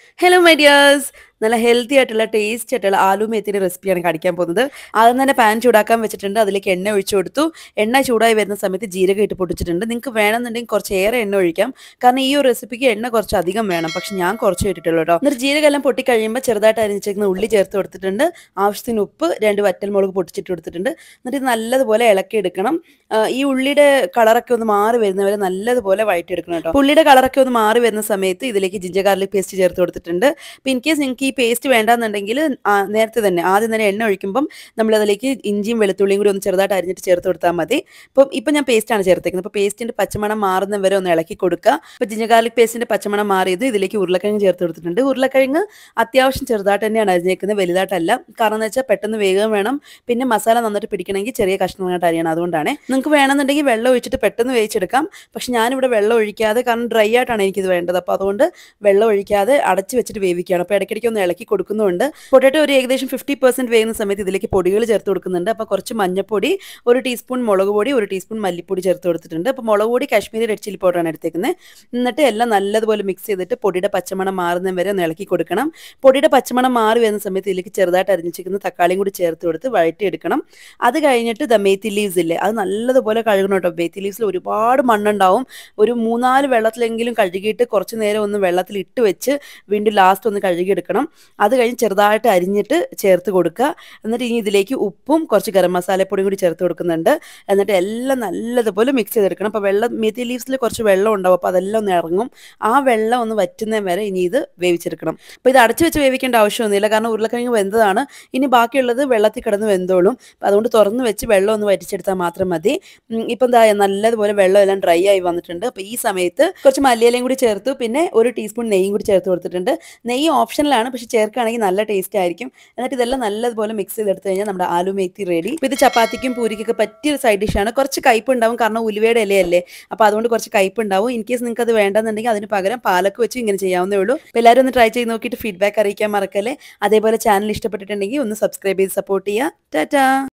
Hello, my dears. നല്ല healthy ആയിട്ടുള്ള taste ആയിട്ടുള്ള ആലു മേത്തിയുടെ റെസിപ്പിയാണ് കാണിക്കാൻ പോകുന്നത്. ആദ്യം തന്നെ പാൻ ചൂടാക്കാൻ വെച്ചിട്ടുണ്ട്. അതിലേക്ക് എണ്ണ ഒഴിച്ചു കൊടുത്തു. എണ്ണ ചൂടായി വരുന്ന സമയത്ത് ജീരകം ഇട്ട് പൊട്ടിച്ചിട്ടുണ്ട്. നിങ്ങൾക്ക് വേണമെന്നുണ്ടെങ്കിൽ കുറച്ച് ഏറെ എണ്ണ ഒഴിക്കാം. കാരണം ഈ ഒരു റെസിപ്പിക്ക് എണ്ണ കുറച്ച് അധികം വേണം. പക്ഷെ ഞാൻ കുറച്ച് ഇട്ടിട്ടുള്ളൂ കേട്ടോ. എന്നിട്ട് ജീരകം എല്ലാം പൊട്ടി കഴിയുമ്പോൾ ചെറുതായിട്ട് അരിഞ്ഞിരിക്കുന്ന ഉള്ളി ചേർത്ത് കൊടുത്തിട്ടുണ്ട്. ആവശ്യത്തിന് ഉപ്പ്, 2 വറ്റൽമുളക് പൊട്ടിച്ചിട്ട് കൊടുത്തിട്ടുണ്ട്. എന്നിട്ട് ഇത് നല്ലതുപോലെ ഇളക്കിയെടുക്കണം. ഈ ഉള്ളിയുടെ കളറൊക്കെ ഒന്ന് മാറി വരുന്നവരെ നല്ലതുപോലെ വഴറ്റിയെടുക്കണം കേട്ടോ. ഉള്ളിയുടെ കളറൊക്കെ ഒന്ന് മാറി വരുന്ന സമയത്ത് ഇതിലേക്ക് ജിഞ്ചർ ഗാർലിക് പേസ്റ്റ് ചേർത്ത് കൊടുത്തിട്ടുണ്ട്. അപ്പോൾ ഇൻ കേസ് നിങ്ങൾക്ക് ഈ പേസ്റ്റ് വേണ്ടാന്നുണ്ടെങ്കിൽ നേരത്തെ തന്നെ ആദ്യം തന്നെ എണ്ണ ഒഴിക്കുമ്പം നമ്മളതിലേക്ക് ഇഞ്ചിയും വെളുത്തുള്ളിയും കൂടി ഒന്ന് ചെറുതായിട്ട് അരിഞ്ഞിട്ട് ചേർത്ത് കൊടുത്താൽ മതി. ഇപ്പം ഞാൻ പേസ്റ്റാണ് ചേർത്തേക്കുന്നത്. അപ്പോൾ പേസ്റ്റിൻ്റെ പച്ചമണം മാറുന്ന വരെ ഒന്ന് ഇളക്കി കൊടുക്കുക. അപ്പോൾ ജിഞ്ചർ ഗാർലിക് പേസ്റ്റിൻ്റെ പച്ചമണം മാറിയത് ഇതിലേക്ക് ഉരുളക്കിഴങ്ങ് ചേർത്ത് കൊടുത്തിട്ടുണ്ട്. ഉരുളക്കിഴങ്ങ് അത്യാവശ്യം ചെറുതായിട്ട് തന്നെയാണ് അരിഞ്ഞേക്കുന്നത്, വലുതായിട്ടല്ല. കാരണം എന്ന് വെച്ചാൽ പെട്ടെന്ന് വേഗം വേണം. പിന്നെ മസാല നന്നായിട്ട് പിടിക്കണമെങ്കിൽ ചെറിയ കഷ്ണങ്ങളായിട്ട് അരിയണം. അതുകൊണ്ടാണ് നിങ്ങൾക്ക് വേണമെന്നുണ്ടെങ്കിൽ വെള്ളം ഒഴിച്ചിട്ട് പെട്ടെന്ന് വേവിച്ചെടുക്കാം. പക്ഷെ ഞാനിവിടെ വെള്ളം ഒഴിക്കാതെ, കാരണം ഡ്രൈ ആയിട്ടാണ് എനിക്കിത് വേണ്ടത്. അപ്പോൾ അതുകൊണ്ട് വെള്ളം ഒഴിക്കാതെ അടച്ച് വെച്ചിട്ട് വേവിക്കുകയാണ്. അപ്പോൾ ഇടയ്ക്കിടയ്ക്ക് ഒന്ന് ഇളക്കി കൊടുക്കുന്നുണ്ട്. പൊട്ടാറ്റോ ഒരു ഏകദേശം 50% വേകുന്ന സമയത്ത് ഇതിലേക്ക് പൊടികൾ ചേർത്ത് കൊടുക്കുന്നുണ്ട്. അപ്പോൾ കുറച്ച് മഞ്ഞൾപ്പൊടി, 1 ടീസ്പൂൺ മുളക് പൊടി, 1 ടീസ്പൂൺ മല്ലിപ്പൊടി ചേർത്ത് കൊടുത്തിട്ടുണ്ട്. അപ്പോൾ മുളക് പൊടി കാശ്മീരി റെഡ് ചില്ലി പൗഡറാണ് എടുത്തേക്കുന്നത്. എന്നിട്ട് എല്ലാം നല്ലതുപോലെ മിക്സ് ചെയ്തിട്ട് പൊടിയുടെ പച്ചമണം മാറുന്ന വരെ ഒന്ന് ഇളക്കി കൊടുക്കണം. പൊടിയുടെ പച്ചമണം മാറി വരുന്ന സമയത്ത് ഇതിലേക്ക് ചെറുതായിട്ട് അരിഞ്ഞിരിക്കുന്ന തക്കാളിയും കൂടി ചേർത്ത് കൊടുത്ത് വഴറ്റിയെടുക്കണം. അത് കഴിഞ്ഞിട്ട് മേത്തി ലീവ്സ് ഇല്ലേ, അത് നല്ലതുപോലെ കഴുകണം കേട്ടോ. മേത്തി ലീവ്സിൽ ഒരുപാട് മണ്ണുണ്ടാവും. ഒരു 3-4 വെള്ളത്തിലെങ്കിലും കഴുകിയിട്ട് കുറച്ച് നേരം ഒന്ന് വെള്ളത്തിൽ ഇട്ട് വെച്ച് വീണ്ടും ലാസ്റ്റ് ഒന്ന് കഴുകിയെടുക്കണം. അത് കഴിഞ്ഞ് ചെറുതായിട്ട് അരിഞ്ഞിട്ട് ചേർത്ത് കൊടുക്കുക. എന്നിട്ട് ഇനി ഇതിലേക്ക് ഉപ്പും കുറച്ച് ഗരം മസാലപ്പൊടിയും കൂടി ചേർത്ത് കൊടുക്കുന്നുണ്ട്. എന്നിട്ട് എല്ലാം നല്ലതുപോലെ മിക്സ് ചെയ്തെടുക്കണം. അപ്പോൾ മേത്തി ലീവ്സിൽ കുറച്ച് വെള്ളം ഉണ്ടാവും. അപ്പോൾ അതെല്ലാം ഒന്ന് ഇറങ്ങും. ആ വെള്ളം ഒന്ന് വറ്റുന്ന വരെ ഇനി ഇത് വേവിച്ചെടുക്കണം. അപ്പോൾ ഇത് അടച്ചു വെച്ച് വേവിക്കേണ്ട ആവശ്യമൊന്നുമില്ല, കാരണം ഉരുളക്കിഴങ്ങ് വെന്തതാണ്. ഇനി ബാക്കിയുള്ളത് വെള്ളത്തിൽ കിടന്ന് വെന്തോളും. അതുകൊണ്ട് തുറന്ന് വെച്ച് വെള്ളം ഒന്ന് വറ്റിച്ചെടുത്താൽ മാത്രം മതി. ഇപ്പം എന്താ നല്ലതുപോലെ വെള്ളം എല്ലാം ഡ്രൈ ആയി വന്നിട്ടുണ്ട്. അപ്പോൾ ഈ സമയത്ത് കുറച്ച് മല്ലിയിലയും കൂടി ചേർത്തു. പിന്നെ 1 ടീസ്പൂൺ നെയ്യും കൂടി ചേർത്ത് കൊടുത്തിട്ടുണ്ട്. നെയ്യ് ഓപ്ഷനിലാണ്, പക്ഷെ ചേർക്കുകയാണെങ്കിൽ നല്ല ടേസ്റ്റ് ആയിരിക്കും. എന്നിട്ട് ഇതെല്ലാം നല്ലതുപോലെ മിക്സ് ചെയ്തെടുത്ത് കഴിഞ്ഞാൽ നമ്മുടെ ആലു മേത്തി റെഡി. ഇപ്പോൾ ഇത് ചപ്പാത്തിക്കും പൂരിക്കൊക്കെ പറ്റിയൊരു സൈഡ് ഡിഷാണ്. കുറച്ച് കയ്പ്പ് ഉണ്ടാവും, കാരണം ഉലുവയുടെ ഇലയല്ലേ. അപ്പോൾ അതുകൊണ്ട് കുറച്ച് കയ്പ്പ് ഉണ്ടാവും. ഇൻ കേസ് നിങ്ങൾക്ക് അത് വേണ്ടെന്നുണ്ടെങ്കിൽ അതിന് പകരം പാലക്ക് വെച്ച് ഇങ്ങനെ ചെയ്യാവുന്നേ ഉള്ളൂ. അപ്പോൾ എല്ലാവരും ഒന്ന് ട്രൈ ചെയ്ത് നോക്കിയിട്ട് ഫീഡ്ബാക്ക് അറിയിക്കാൻ മറക്കല്ലേ. അതേപോലെ ചാനൽ ഇഷ്ടപ്പെട്ടിട്ടുണ്ടെങ്കിൽ ഒന്ന് സബ്സ്ക്രൈബ് ചെയ്ത് സപ്പോർട്ട് ചെയ്യുക. ടാറ്റാ.